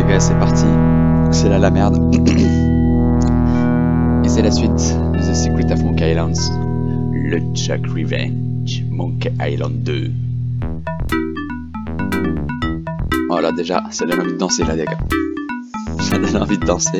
gars, c'est parti. C'est là la merde. Et c'est la suite de The Secret of Monkey Islands. Le Chuck Revenge. Monkey Island 2. Voilà, déjà, ça donne envie de danser là, les gars. Ça donne envie de danser.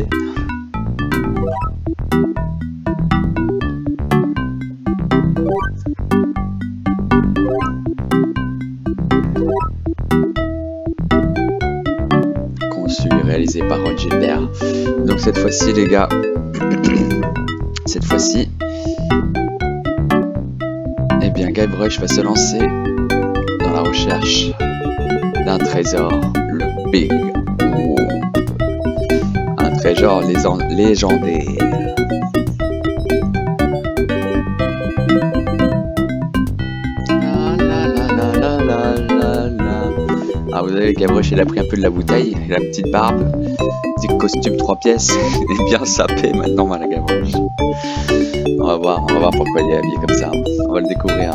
Conçu et réalisé par Ron Gilbert. Donc cette fois-ci, les gars, cette fois-ci, eh bien, Guybrush va se lancer dans la recherche d'un trésor, le Big O. Un trésor légendaire. Ah, vous avez Guybrush, il a pris un peu de la bouteille, il a une petite barbe, petit costume 3 pièces, il est bien sapé maintenant, mal Guybrush. On va voir pourquoi il est habillé comme ça, on va le découvrir.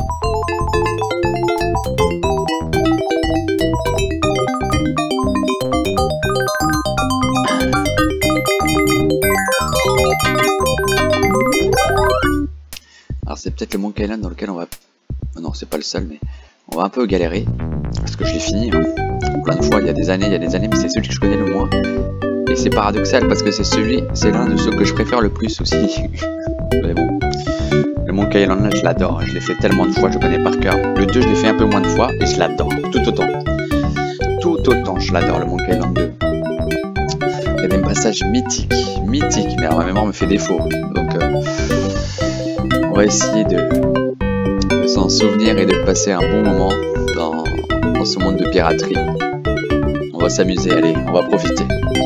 Alors c'est peut-être le Monkey Island dans lequel on va... Non, c'est pas le seul, mais on va un peu galérer, parce que je l'ai fini, hein. Plein de fois, il y a des années, mais c'est celui que je connais le moins. Et c'est paradoxal, parce que c'est l'un de ceux que je préfère le plus aussi. Mais bon, le Monkey Island, là, je l'adore, je l'ai fait tellement de fois, je connais par cœur. Le 2, je l'ai fait un peu moins de fois, et je l'adore, tout autant. Tout autant, je l'adore, le Monkey Island 2. Il y a des passages mythiques, mais alors ma mémoire me fait défaut. Donc, on va essayer de s'en souvenir et de passer un bon moment dans ce monde de piraterie. On va s'amuser, allez, on va profiter.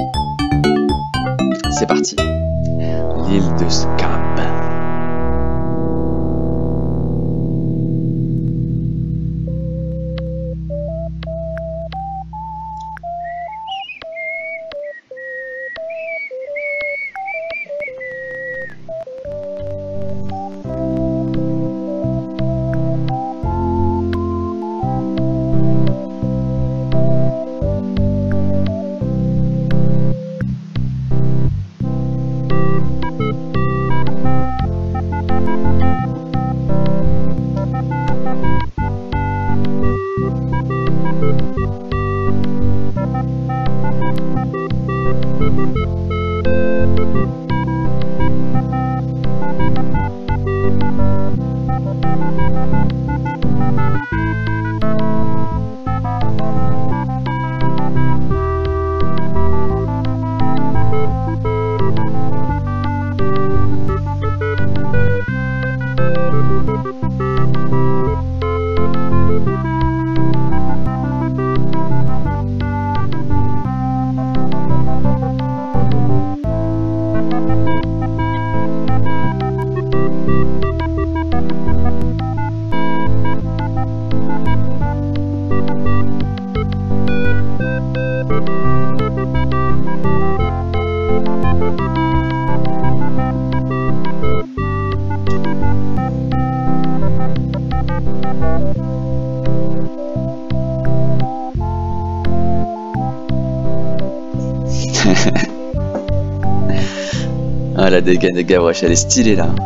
C'est parti. L'île de Scab. Ah, la dégaine de Guybrush, elle est stylée là.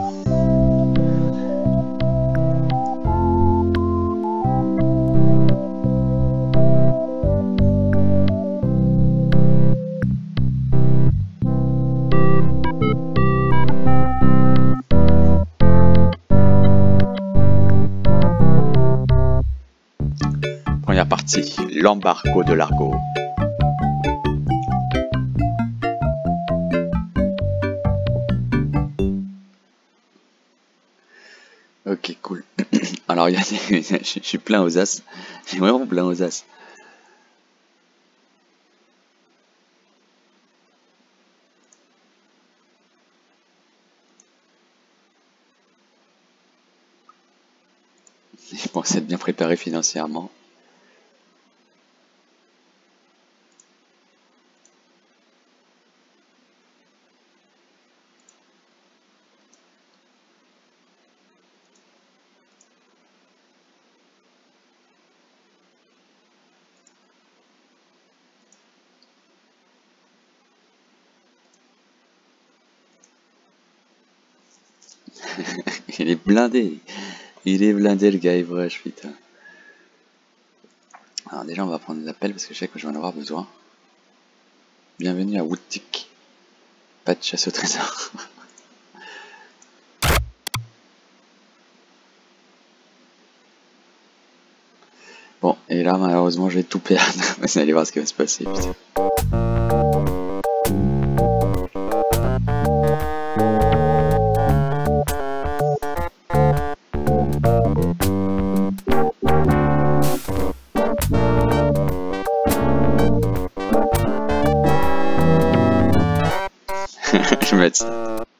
Première partie, l'embargo de l'Argo. Ok, cool. Alors, il y a je suis plein aux as. Je suis vraiment plein aux as. Je pense être bien préparé financièrement. Il est blindé. Il est blindé le gars Ivresh, putain. Alors déjà on va prendre des appels parce que je sais que je vais en avoir besoin. Bienvenue à Woodtick. Pas de chasse au trésor. Bon, et là malheureusement je vais tout perdre. Vous allez voir ce qui va se passer, putain. Je vais mettre ça.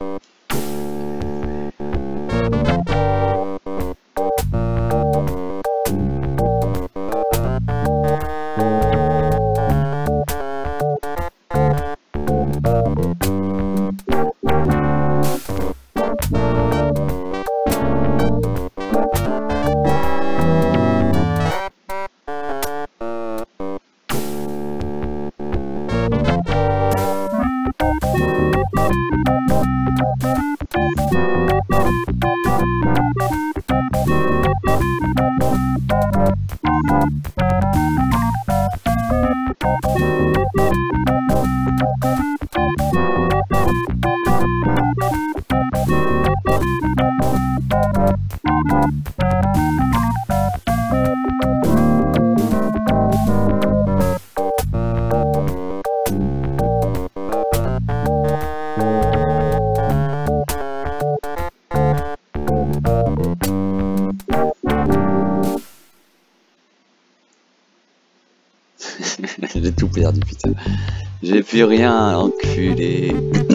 J'ai tout perdu, putain. J'ai plus rien, enculé.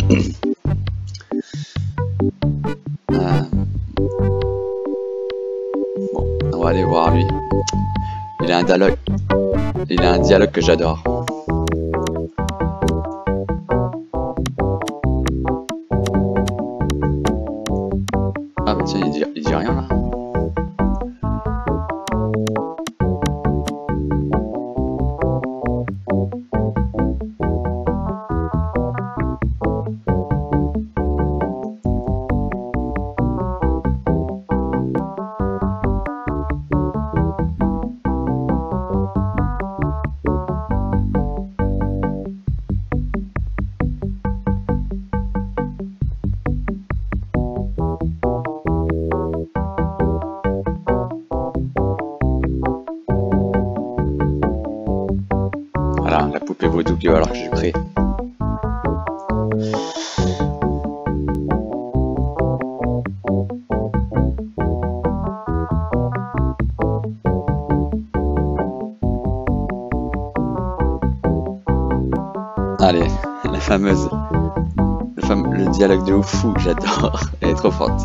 Bon, on va aller voir lui. Il a un dialogue. Il a un dialogue que j'adore. Ah bah tiens, il dit rien là. Voilà, la poupée vaudou qu'il va falloir que je crée. Allez, la fameuse, le dialogue de ouf, j'adore, elle est trop forte.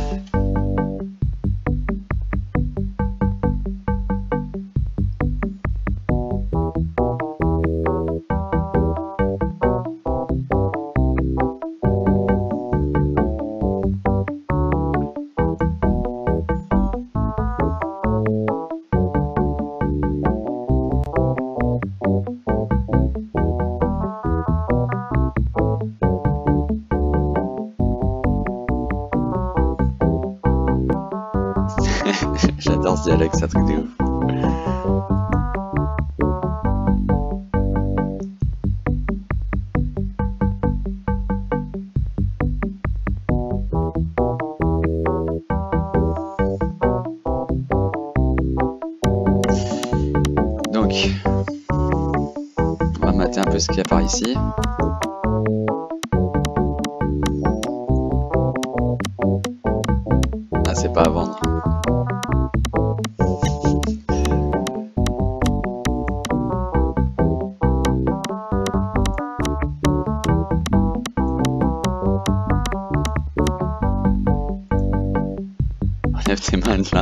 J'adore ce dialogue, c'est un truc de ouf. Donc, on va mater un peu ce qu'il y a par ici. Ah, c'est pas à vendre. Enlève tes mains de là.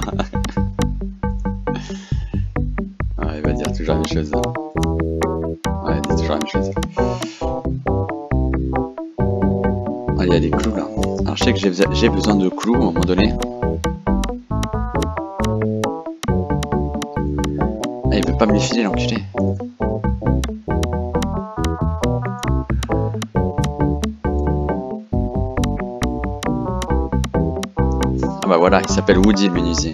Ouais, il va dire toujours la même chose. Ouais, il dit toujours la même chose. Ah, il y a des clous là. Alors je sais que j'ai besoin de clous à un moment donné. Ah, il veut pas me les filer l'enculé. bah voilà, il s'appelle Woody le menuisier.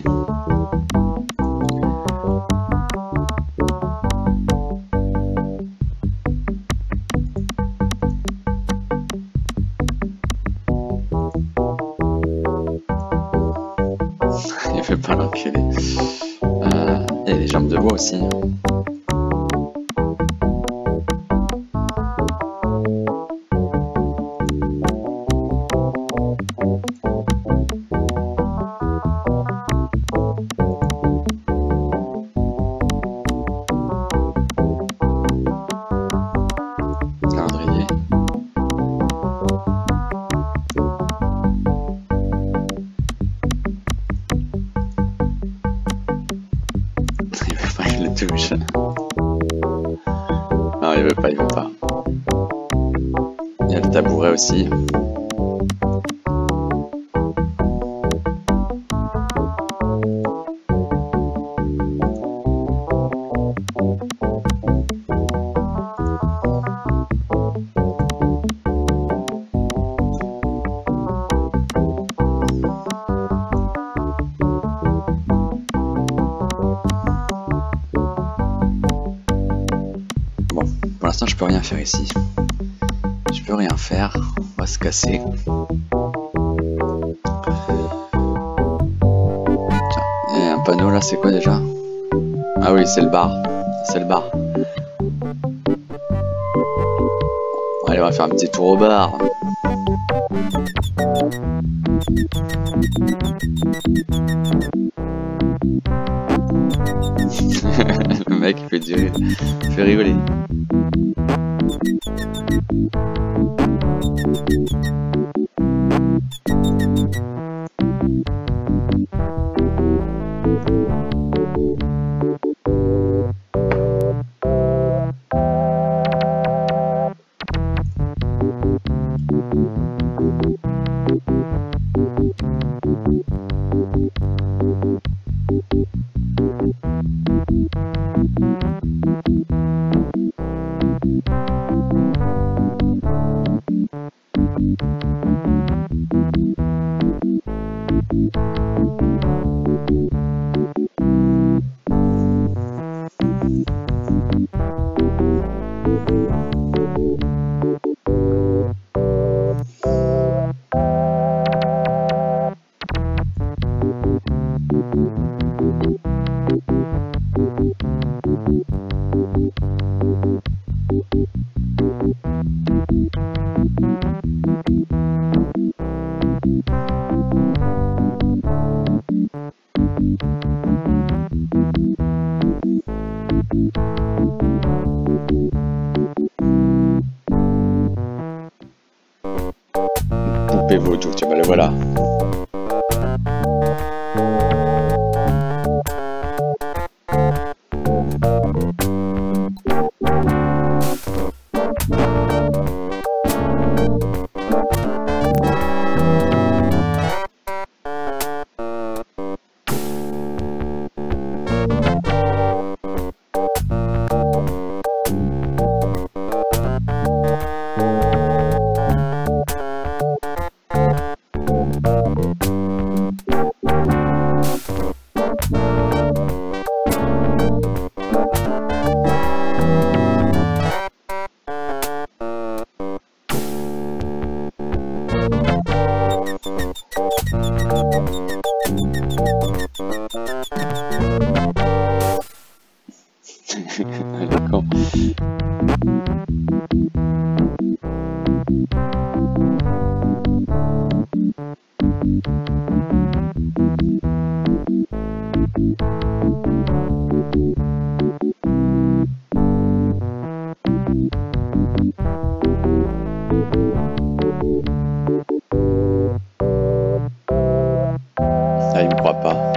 Il fait pas l'enculé. Il y a des jambes de bois aussi. Calendrier. Il veut pas, il le touche. Non, il veut pas, il veut pas. Il y a le tabouret aussi. Bon, pour l'instant je peux rien faire ici. Je peux rien faire. On va se casser. Tiens, il y a un panneau là, c'est quoi déjà? Ah oui, c'est le bar. C'est le bar. Allez, on va faire un petit tour au bar. Le mec il fait rigoler. Poupée vaudou, tu vois, le voilà. D'accord. Ah, il me croit pas.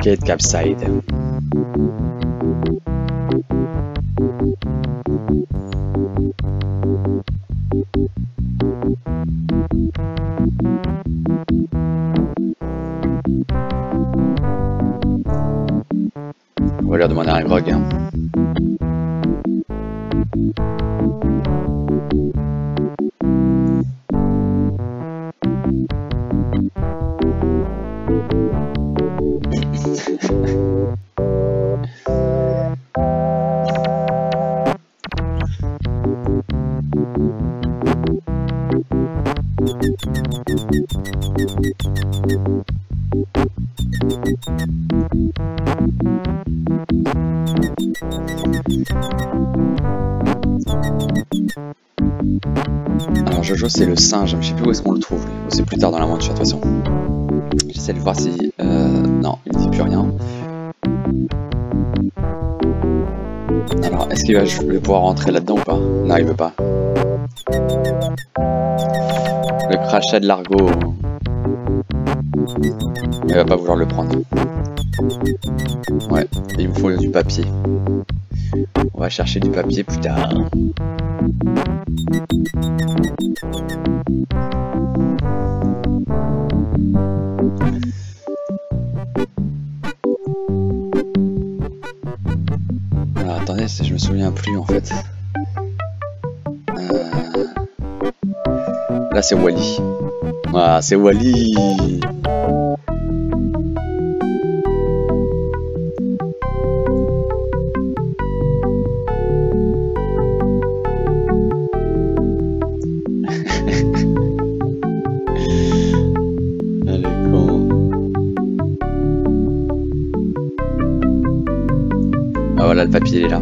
Kate Capside. On va leur demander un grog. Hein. Alors Jojo c'est le singe, je sais plus où est-ce qu'on le trouve, c'est plus tard dans l'aventure de toute façon. J'essaie de voir si... non, il ne dit plus rien. Alors est-ce qu'il va pouvoir rentrer là-dedans ou pas? Non, il veut pas. Le crachat de l'argot. Il va pas vouloir le prendre. Ouais, il me faut du papier. On va chercher du papier plus tard. Alors attendez, je me souviens plus en fait. Là c'est Wally. Ah, c'est Wally. Ah voilà, le papier il est là.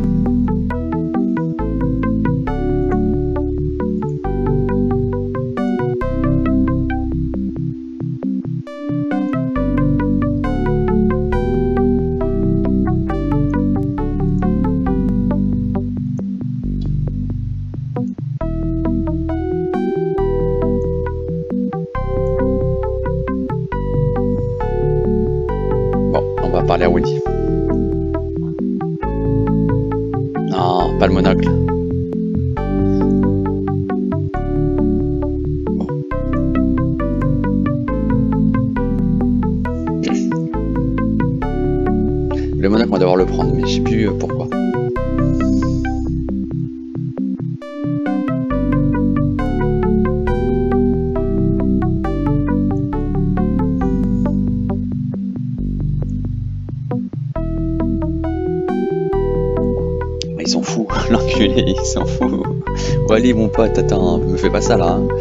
Bon, on va parler à Wally. Non, pas le monocle. Bon. Le monocle, on va devoir le prendre, mais je sais plus pourquoi. Il s'en fout, l'enculé, il s'en fout. Wally, mon pote, attends, me fais pas ça là. Hein.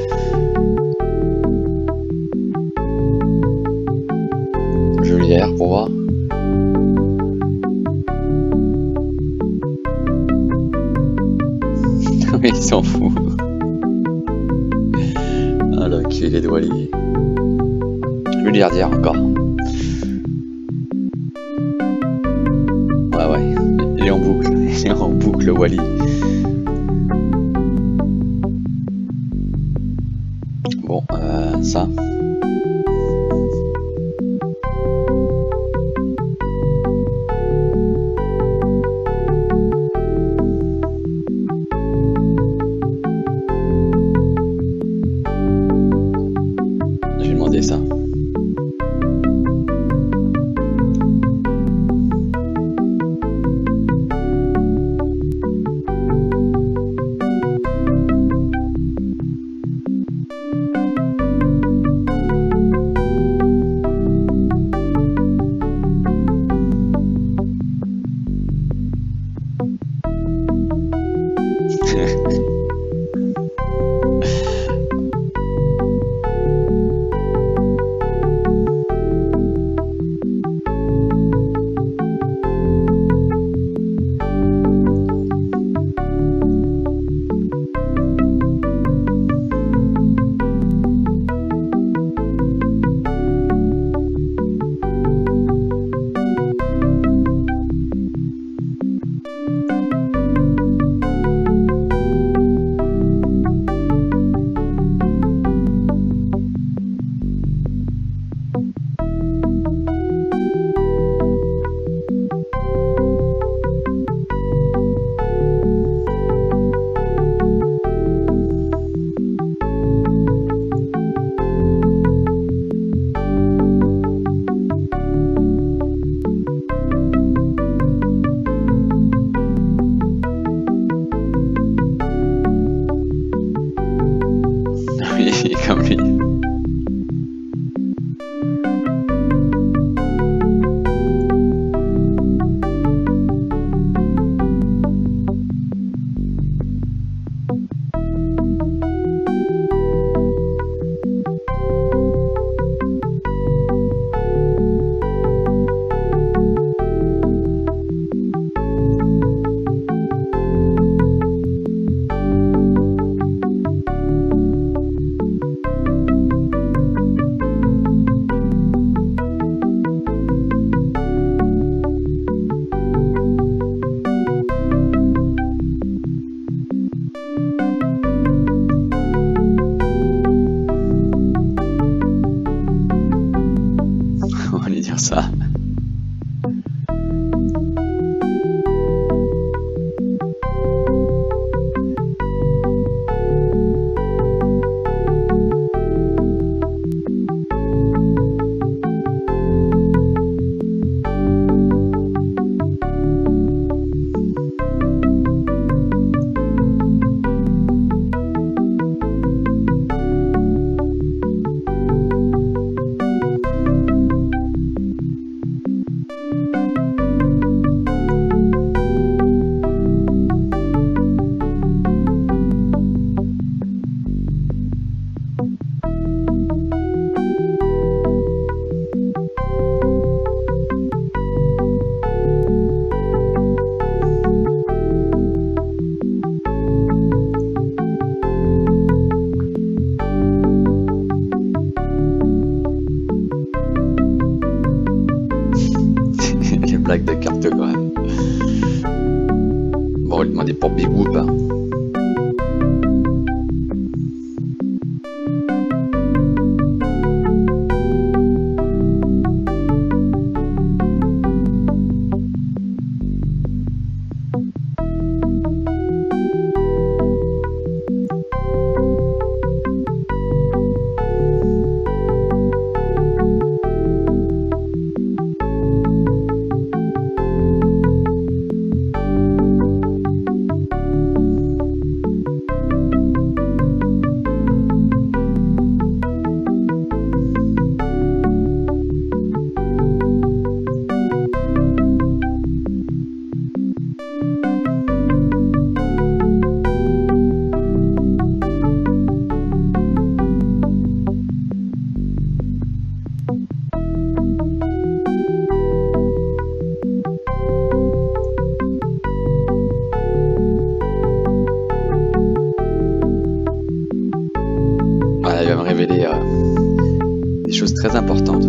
Je vais derrière pour voir. Mais il s'en fout. Ah l'enculé de Wally. Je vais lui dire encore. Ouais, ouais, il est en boucle. Il est en boucle, Wally. Bon, ça. Je vais demander ça. ça. Blague de carte quand même. Bon, on va lui demander pour Big Whoop. Hein. Voilà, il va me révéler des choses très importantes.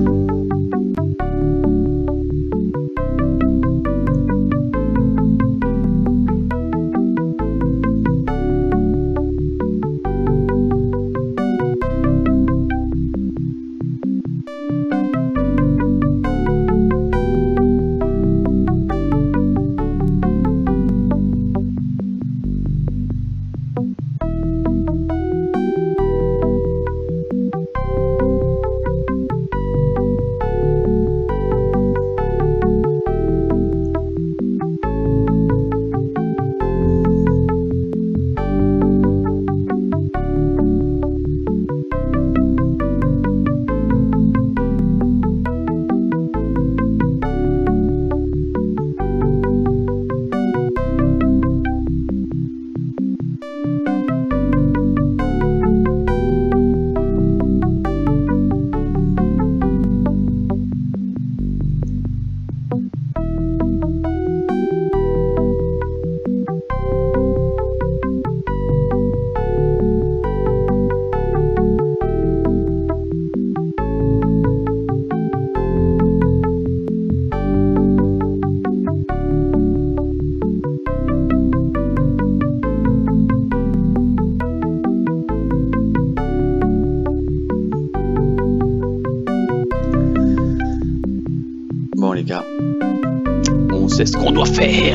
Bon les gars, on sait ce qu'on doit faire.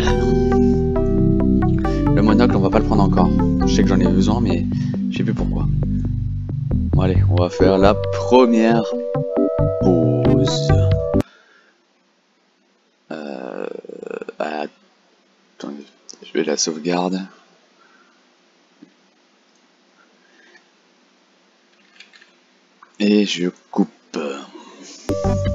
Le monocle on va pas le prendre encore. Je sais que j'en ai besoin mais je sais plus pourquoi. Bon allez, on va faire la première pause. Attendez, je vais la sauvegarde. Et je coupe.